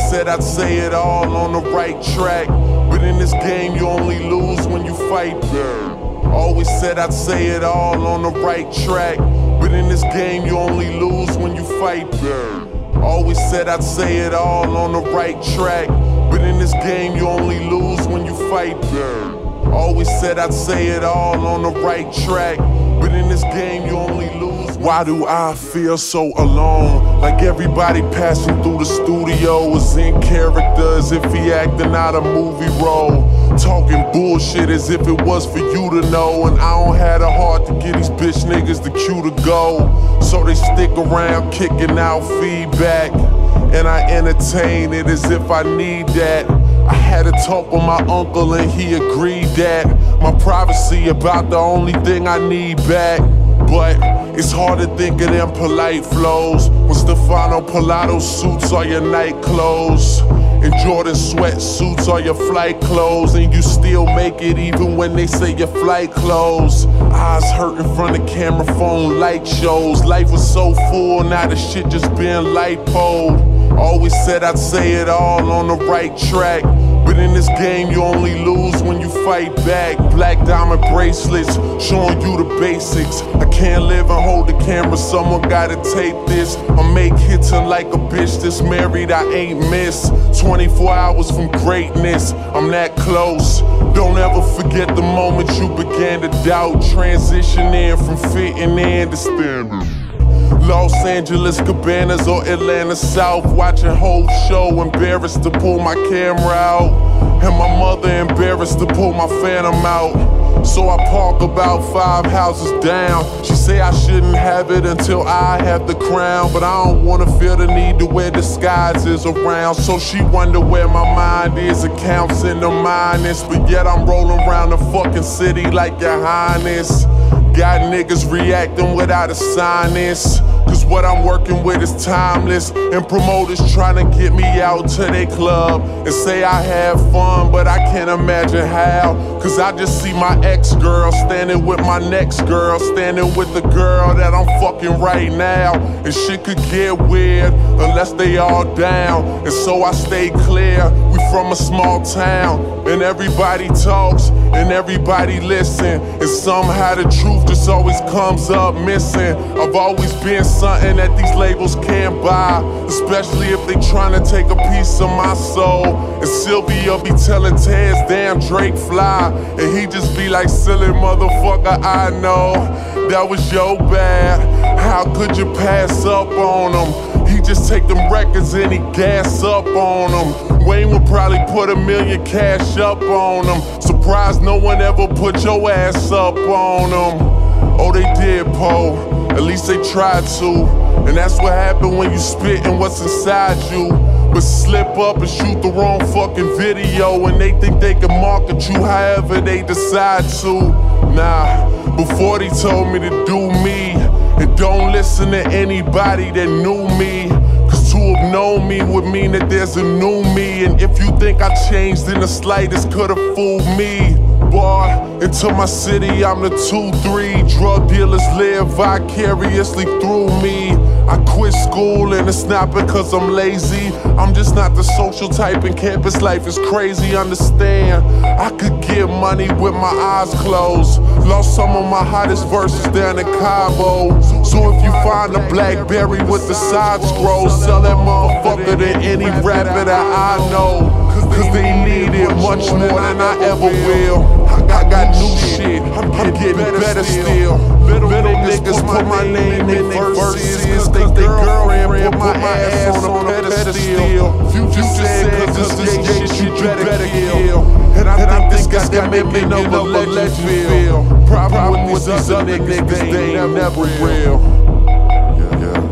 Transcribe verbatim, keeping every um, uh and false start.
said I'd say it all on the right track, but in this game you only lose when you fight back. Always said I'd say it all on the right track, but in this game you only lose when you fight back. Always said I'd say it all on the right track, but in this game you only lose when you fight back. Always said I'd say it all on the right track, but in this game you only lose. Why do I feel so alone? Like everybody passing through the studio is in character, as if he acting out a movie role. Talking bullshit as if it was for you to know. And I don't have the heart to get these bitch niggas the cue to go. So they stick around kicking out feedback, and I entertain it as if I need that. I had a talk with my uncle and he agreed that my privacy about the only thing I need back. But it's hard to think of them polite flows when Stefano Pilato suits are your night clothes, and Jordan sweatsuits are your flight clothes, and you still make it even when they say your flight closed. Eyes hurting from the camera phone light shows. Life was so full, now the shit just been lipoed. Always said I'd say it all on the right track, but in this game you only lose when you fight back. Black diamond bracelets showing you the basics. I can't live and hold the camera, someone gotta tape this. I make hits and like a bitch that's married I ain't miss. Twenty-four hours from greatness, I'm that close. Don't ever forget the moment you began to doubt, transitioning from fitting in to standing. Los Angeles Cabanas or Atlanta South, watching whole show, embarrassed to pull my camera out, and my mother embarrassed to pull my Phantom out. So I park about five houses down. She say I shouldn't have it until I have the crown, but I don't wanna feel the need to wear disguises around. So she wonder where my mind is, accounts in the minus, but yet I'm rolling around the fucking city like your highness. Got niggas reacting without a sinus, cause what I'm working with is timeless. And promoters trying to get me out to their club and say I have fun, but I can't imagine how. Cause I just see my ex-girl standing with my next girl, standing with the girl that I'm fucking right now. And shit could get weird unless they all down, and so I stay clear. We from a small town, and everybody talks and everybody listen, and somehow the truth just always comes up missing. I've always been something that these labels can't buy, especially if they tryna take a piece of my soul. And Sylvia be telling Tez, damn Drake fly, and he just be like, silly motherfucker, I know that was your bad. How could you pass up on him? He just take them records and he gas up on them. Wayne would probably put a million cash up on them. Surprised no one ever put your ass up on them. Oh, they did, Poe. At least they tried to. And that's what happened when you spittin' what's inside you. But slip up and shoot the wrong fucking video, and they think they can market you however they decide to. Nah, before they told me to do me, and don't listen to anybody that knew me, cause to have known me would mean that there's a new me. And if you think I changed in the slightest, could've fooled me. Boy, into my city, I'm the two three. Drug dealers live vicariously through me. I quit school and it's not because I'm lazy. I'm just not the social type, and campus life is crazy, understand. I could get money with my eyes closed. Lost some of my hottest verses down in Cabo. So if you find a Blackberry with the side scroll, sell that motherfucker to any rapper that I know, cause they need it much more than I ever will. I got new shit, I'm getting better still. Little niggas put my name in their verses, cause they girlfriend put my ass on a pedestal. Future said cause this gay shit you better kill. And I think this guy's got me make me know what let you feel. Problem with these other niggas, they ain't never real. Yeah, yeah.